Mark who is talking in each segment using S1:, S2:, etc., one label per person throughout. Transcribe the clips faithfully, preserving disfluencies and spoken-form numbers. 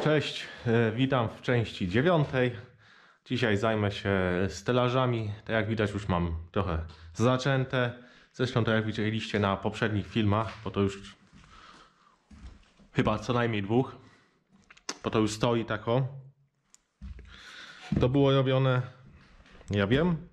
S1: Cześć, witam w części dziewiątej. Dzisiaj zajmę się stelażami. Tak jak widać, już mam trochę zaczęte. Zresztą tak jak widzieliście na poprzednich filmach, bo to już chyba co najmniej dwóch, bo to już stoi tako. To było robione, ja wiem,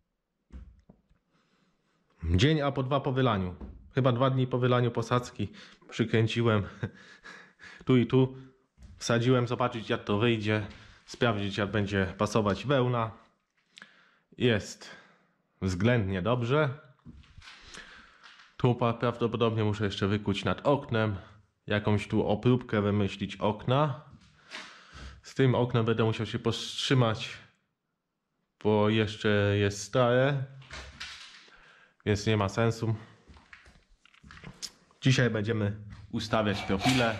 S1: dzień a po dwa po wylaniu. Chyba dwa dni po wylaniu posadzki przykręciłem tu i tu. Wsadziłem, zobaczyć jak to wyjdzie, sprawdzić jak będzie pasować wełna. Jest względnie dobrze. Tu prawdopodobnie muszę jeszcze wykuć nad oknem. Jakąś tu opróbkę wymyślić okna. Z tym oknem będę musiał się powstrzymać, bo jeszcze jest stare, więc nie ma sensu. Dzisiaj będziemy ustawiać profile.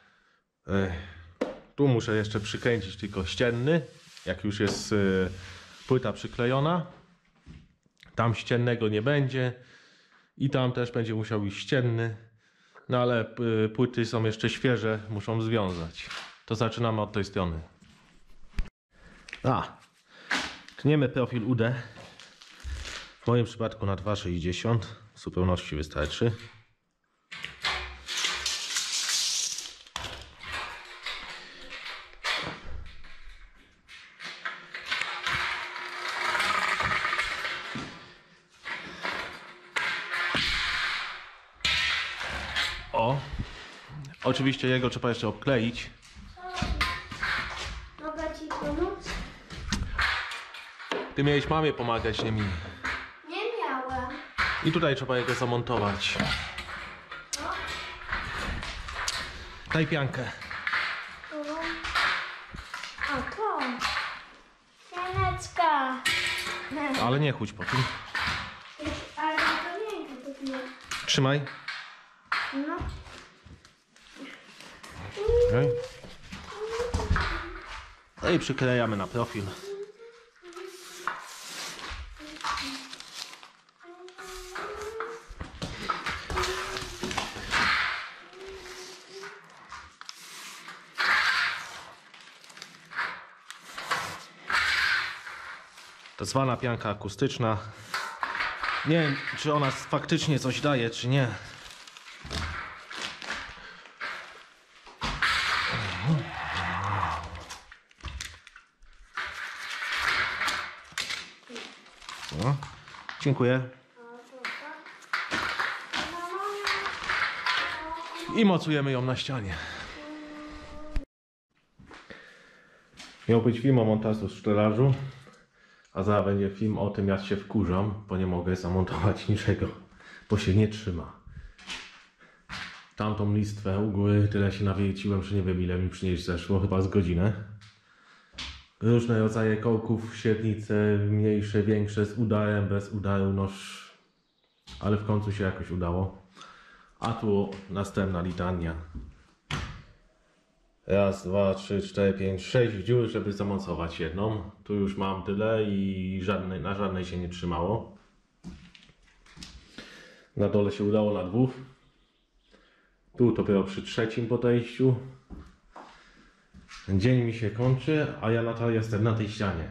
S1: Tu muszę jeszcze przykręcić tylko ścienny, jak już jest płyta przyklejona. Tam ściennego nie będzie i tam też będzie musiał iść ścienny. No ale płyty są jeszcze świeże, muszą związać. To zaczynamy od tej strony. A, tniemy profil U D. W moim przypadku na dwa sześćdziesiąt. W zupełności wystarczy. O, oczywiście jego trzeba jeszcze obkleić.
S2: Mogę ci pomóc?
S1: Ty miałeś mamie pomagać, nie mi.
S2: Nie miałem.
S1: I tutaj trzeba jego zamontować.
S2: No.
S1: Daj piankę.
S2: Tu. A to. Janeczka.
S1: Ale nie chudź po tym.
S2: Ale to miękko to nie.
S1: Trzymaj.
S2: No.
S1: Okay. No i przyklejamy na profil. To zwana pianka akustyczna. Nie wiem, czy ona faktycznie coś daje, czy nie. No, dziękuję. I mocujemy ją na ścianie. Miał być film o montażu stelażu, a zaraz będzie film o tym, jak się wkurzam, bo nie mogę zamontować niczego, bo się nie trzyma. Tamtą listwę u góry tyle się nawierciłem, że nie wiem ile mi przynieść zeszło, chyba z godzinę. Różne rodzaje kołków, średnice, mniejsze, większe, z udarem, bez udaru, noż, ale w końcu się jakoś udało. A tu następna litania. Raz, dwa, trzy, cztery, pięć, sześć dziur, żeby zamocować jedną. Tu już mam tyle i żadnej, na żadnej się nie trzymało. Na dole się udało na dwóch. Tu dopiero przy trzecim podejściu. Dzień mi się kończy, a ja nadal jestem na tej ścianie.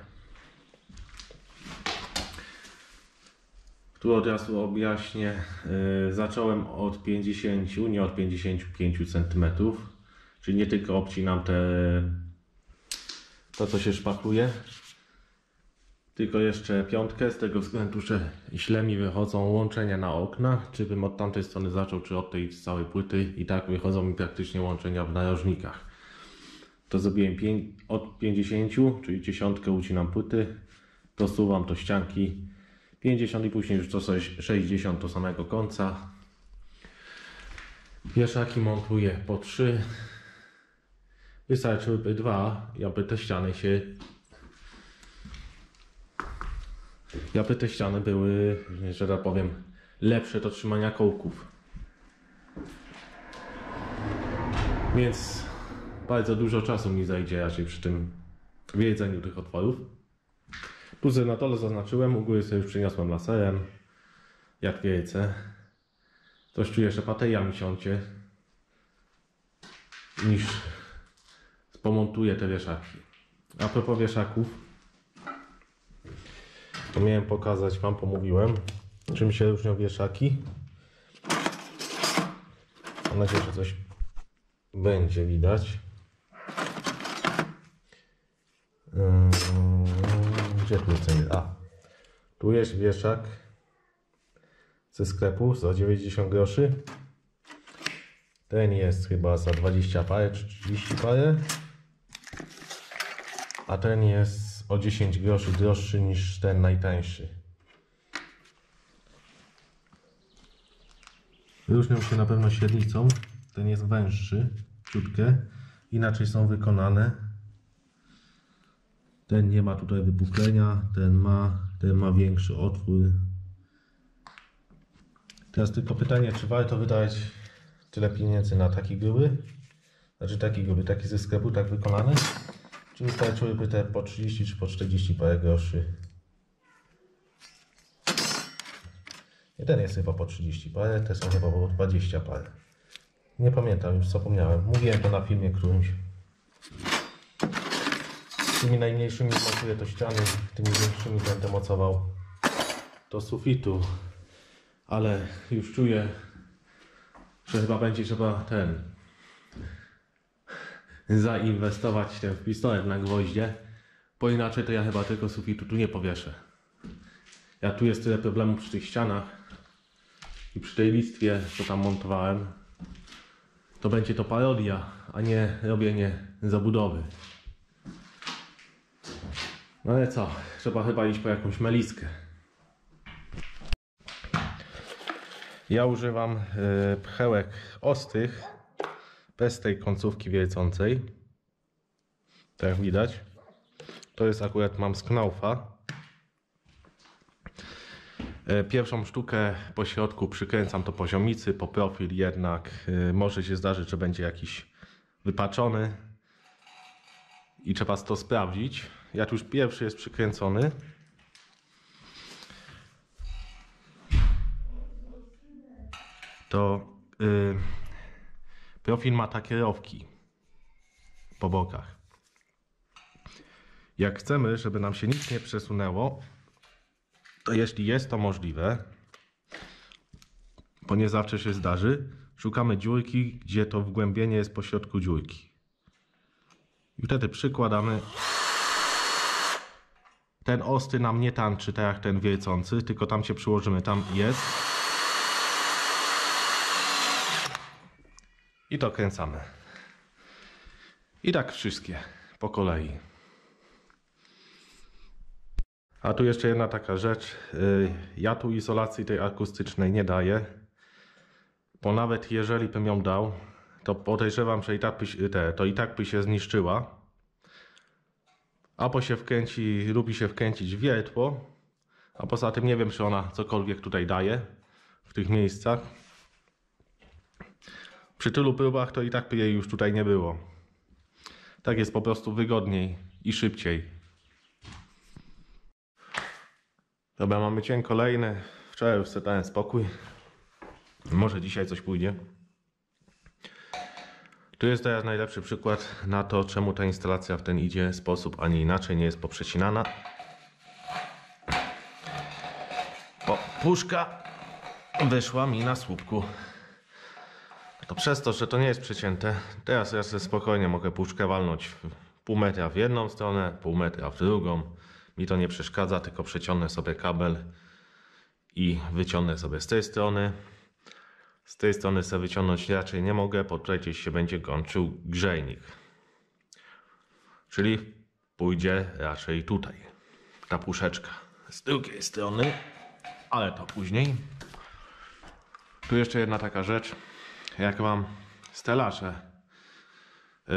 S1: Tu od razu objaśnię. Yy, zacząłem od pięćdziesięciu, nie od pięćdziesięciu pięciu centymetrów. Czyli nie tylko obcinam te, to co się szpachluje, tylko jeszcze piątkę, z tego względu, że źle mi wychodzą łączenia na okna. Czy bym od tamtej strony zaczął, czy od tej całej płyty, i tak wychodzą mi praktycznie łączenia w narożnikach. To zrobiłem od pięćdziesięciu, czyli dziesiątkę ucinam płyty, prosuwam do ścianki pięćdziesiąt i później już do sześćdziesiąt do samego końca. Wieszaki montuję po trzy. Wystarczyłyby dwa, aby te ściany się... aby te ściany były, że tak powiem, lepsze do trzymania kołków. Więc bardzo dużo czasu mi zajdzie raczej przy tym wiedzeniu tych otworów. Tu sobie na dole zaznaczyłem, u góry sobie już przyniosłem laserem. Jak wiecie. Coś czuję, że bateria mi ciącie. Niż pomontuję te wieszaki. A propos wieszaków, to miałem pokazać wam, pomówiłem, czym się różnią wieszaki. Mam nadzieję, że coś będzie widać. Gdzie tu jest ceny? A, tu jest wieszak ze sklepu za dziewięćdziesiąt groszy. Ten jest chyba za dwadzieścia parę czy trzydzieści parę. A ten jest o dziesięć groszy droższy niż ten najtańszy. Różnią się na pewno średnicą. Ten jest węższy, ciutkę. Inaczej są wykonane. Ten nie ma tutaj wypuklenia, ten ma, ten ma większy otwór. Teraz tylko pytanie, czy warto wydać tyle pieniędzy na taki gruby? Znaczy taki gruby, taki ze sklepu, tak wykonany? Czy wystarczyłyby te po trzydzieści czy po czterdzieści parę groszy? I ten jest chyba po trzydzieści parę, te są chyba po dwadzieścia parę. Nie pamiętam, już zapomniałem. Mówiłem to na filmie którymś. Tymi najmniejszymi montuję to ściany, tymi większymi będę mocował do sufitu. Ale już czuję, że chyba będzie trzeba ten zainwestować ten w pistolet na gwoździe, bo inaczej to ja chyba tylko sufitu tu nie powieszę. Ja tu jest tyle problemów przy tych ścianach i przy tej listwie, co tam montowałem. To będzie to parodia, a nie robienie zabudowy. No ale co, trzeba chyba iść po jakąś meliskę. Ja używam y, pchełek ostrych, bez tej końcówki wiercącej. Tak jak widać. To jest akurat, mam z Knaufa. Y, pierwszą sztukę po środku przykręcam to poziomicy, po profil jednak y, może się zdarzyć, że będzie jakiś wypaczony. I trzeba to sprawdzić. Jak już pierwszy jest przykręcony, to yy, profil ma takie rowki po bokach. Jak chcemy, żeby nam się nic nie przesunęło, to jeśli jest to możliwe, bo nie zawsze się zdarzy, szukamy dziurki, gdzie to wgłębienie jest po środku dziurki. I wtedy przykładamy. Ten ostry nam nie tanczy tak jak ten wiercący, tylko tam się przyłożymy, tam jest. I to kręcamy. I tak wszystkie po kolei. A tu jeszcze jedna taka rzecz. Ja tu izolacji tej akustycznej nie daję. Bo nawet jeżeli bym ją dał, to podejrzewam, że i tak by, te, to i tak by się zniszczyła. Albo się wkręci, lubi się wkręcić w wiertło. A poza tym nie wiem, czy ona cokolwiek tutaj daje w tych miejscach. Przy tylu próbach to i tak by jej już tutaj nie było. Tak jest po prostu wygodniej i szybciej. Dobra, mamy dzień kolejny. Wczoraj już sobie dałem spokój. Może dzisiaj coś pójdzie. Tu jest teraz najlepszy przykład na to, czemu ta instalacja w ten idzie sposób, a nie inaczej, nie jest poprzecinana. Bo puszka wyszła mi na słupku. To przez to, że to nie jest przecięte, teraz ja sobie spokojnie mogę puszkę walnąć pół metra w jedną stronę, pół metra w drugą. Mi to nie przeszkadza, tylko przeciągnę sobie kabel i wyciągnę sobie z tej strony. Z tej strony sobie wyciągnąć raczej nie mogę, bo tutaj gdzieś się będzie kończył grzejnik. Czyli pójdzie raczej tutaj ta puszeczka. Z drugiej strony, ale to później. Tu jeszcze jedna taka rzecz. Jak wam stelaże yy,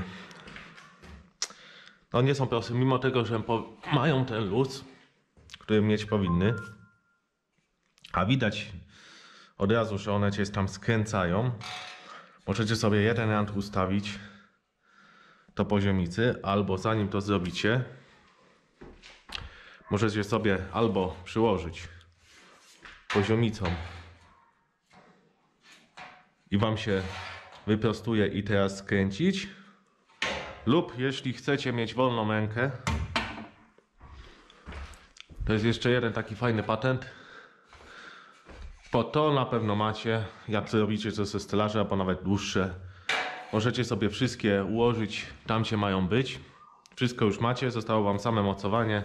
S1: no nie są proste, mimo tego, że po, mają ten luz, który mieć powinny, a widać od razu, że one cię tam skręcają. Możecie sobie jeden rand ustawić do poziomicy, albo zanim to zrobicie, możecie sobie albo przyłożyć poziomicą i wam się wyprostuje i teraz skręcić, Lub jeśli chcecie mieć wolną rękę, to jest jeszcze jeden taki fajny patent. Po to na pewno macie, jak robicie to ze stelaży, albo nawet dłuższe. Możecie sobie wszystkie ułożyć tam, gdzie mają być. Wszystko już macie, zostało wam same mocowanie.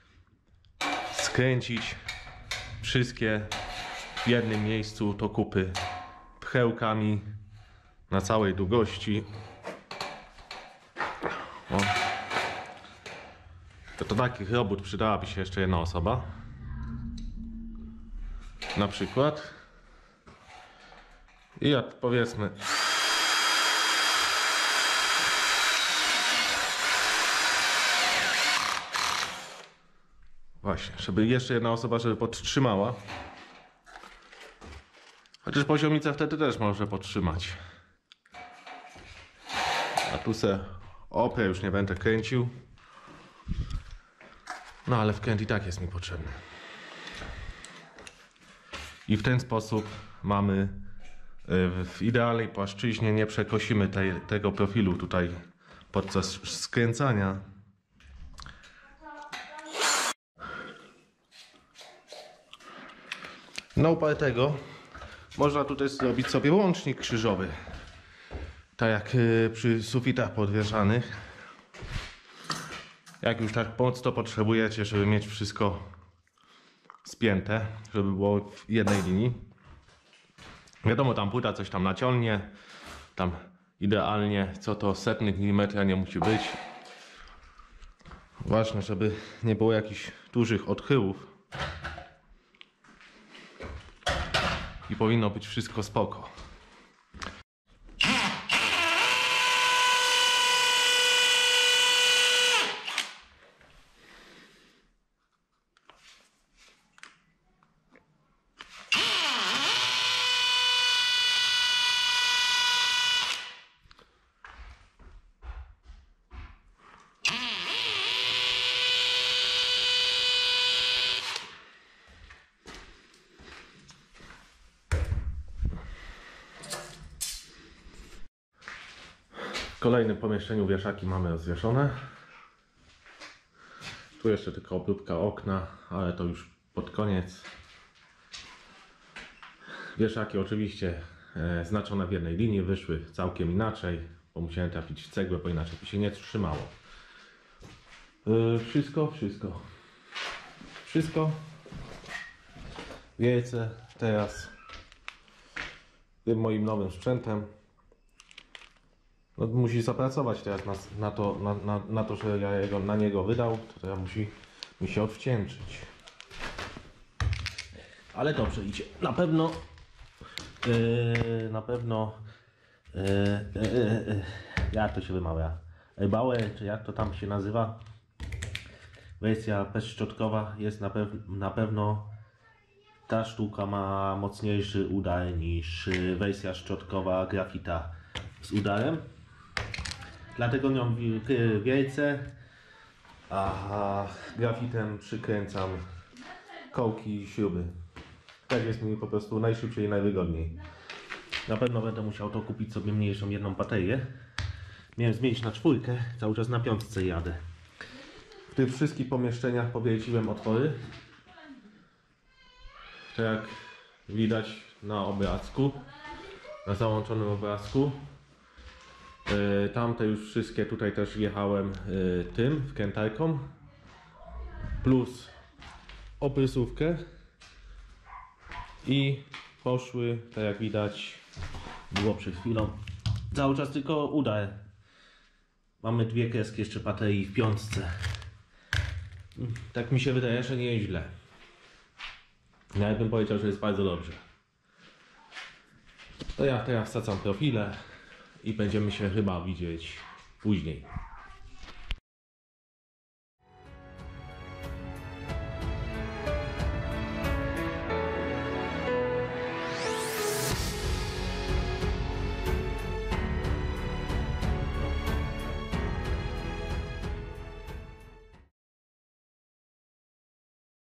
S1: Skręcić wszystkie w jednym miejscu to kupy pchełkami na całej długości. O. To, to takich robót przydałaby się jeszcze jedna osoba. Na przykład. I jak powiedzmy właśnie, żeby jeszcze jedna osoba, żeby podtrzymała. Chociaż poziomicę wtedy też może podtrzymać. A tu se oprę, już nie będę kręcił. No ale wkręt i tak jest mi potrzebny. I w ten sposób mamy w idealnej płaszczyźnie, nie przekosimy tej, tego profilu tutaj podczas skręcania. Na upartego można tutaj zrobić sobie łącznik krzyżowy. Tak jak przy sufitach podwieszanych. Jak już tak mocno potrzebujecie, żeby mieć wszystko spięte, żeby było w jednej linii. Wiadomo, tam płyta coś tam naciągnie, tam idealnie co to setnych milimetra nie musi być. Ważne, żeby nie było jakichś dużych odchyłów. I powinno być wszystko spoko. W kolejnym pomieszczeniu wieszaki mamy rozwieszone. Tu jeszcze tylko obróbka okna, ale to już pod koniec. Wieszaki oczywiście e, znaczone w jednej linii, wyszły całkiem inaczej, bo musiałem trafić w cegłę, bo inaczej by się nie trzymało. E, wszystko, wszystko. Wszystko. Wiejce teraz tym moim nowym sprzętem. No, musi zapracować teraz na, na, to, na, na, na to, że ja jego, na niego wydał, to teraz musi mi się odwdzięczyć. Ale dobrze idzie. Na pewno yy, na pewno yy, yy, yy, jak to się wymawia? Bauer, czy jak to tam się nazywa? Wersja bezszczotkowa jest na, pew na pewno ta sztuka ma mocniejszy udar niż wersja szczotkowa grafita z udarem. Dlatego nią wiejce, a grafitem przykręcam kołki i śruby. Tak jest mi po prostu najszybciej i najwygodniej. Na pewno będę musiał to kupić sobie mniejszą jedną baterię. Miałem zmienić na czwórkę, cały czas na piątce jadę. W tych wszystkich pomieszczeniach powiększyłem otwory. Tak jak widać na obrazku, na załączonym obrazku. Tamte już wszystkie tutaj też jechałem tym wkrętarką plus oprysówkę i poszły, tak jak widać było przed chwilą, cały czas tylko udar. Mamy dwie kreski jeszcze baterii w piątce. Tak mi się wydaje, że nie jest źle. Ja bym powiedział, że jest bardzo dobrze. To ja teraz wsadzam profile i będziemy się chyba widzieć później.